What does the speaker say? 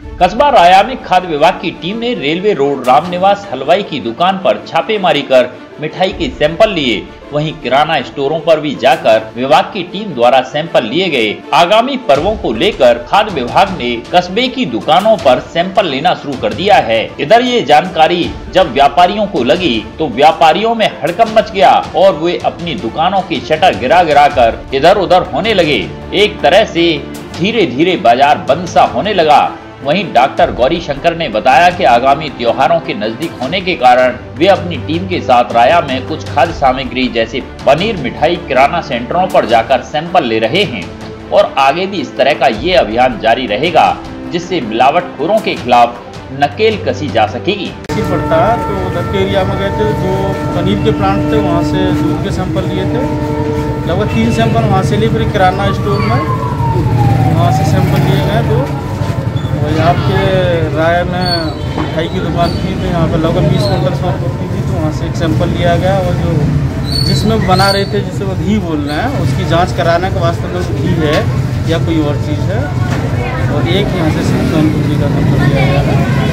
कस्बा राया में खाद्य विभाग की टीम ने रेलवे रोड रामनिवास हलवाई की दुकान पर छापेमारी कर मिठाई के सैंपल लिए। वहीं किराना स्टोरों पर भी जाकर विभाग की टीम द्वारा सैंपल लिए गए। आगामी पर्वों को लेकर खाद्य विभाग ने कस्बे की दुकानों पर सैंपल लेना शुरू कर दिया है। इधर ये जानकारी जब व्यापारियों को लगी तो व्यापारियों में हड़कंप मच गया और वे अपनी दुकानों की शटर गिरा कर इधर उधर होने लगे। एक तरह से धीरे धीरे बाजार बंद सा होने लगा। वहीं डॉक्टर गौरी शंकर ने बताया कि आगामी त्योहारों के नजदीक होने के कारण वे अपनी टीम के साथ राया में कुछ खाद्य सामग्री जैसे पनीर, मिठाई किराना सेंटरों पर जाकर सैंपल ले रहे हैं और आगे भी इस तरह का ये अभियान जारी रहेगा, जिससे मिलावटखोरों के खिलाफ नकेल कसी जा सकेगी। पड़ता है तो उधर के एरिया में गए थे, जो पनीर के प्लांट थे वहाँ से दूध के सैंपल लिए थे। लगभग 3 सैंपल वहाँ से लिए, फिर किराना स्टोर में वहाँ से सैंपल लिए गए। तो यहाँ पे राय में मिठाई की दुकान थी, तो यहाँ पर लगभग 20 क्विंटल शॉप होती थी, तो वहाँ से एक सैंपल लिया गया और जो जिसमें बना रहे थे, जिसे वो घी बोल रहे हैं, उसकी जांच कराने के वास्ते में घी है या कोई और चीज़ है। और एक यहाँ से सोनपुर जी का सैंपल लिया गया है।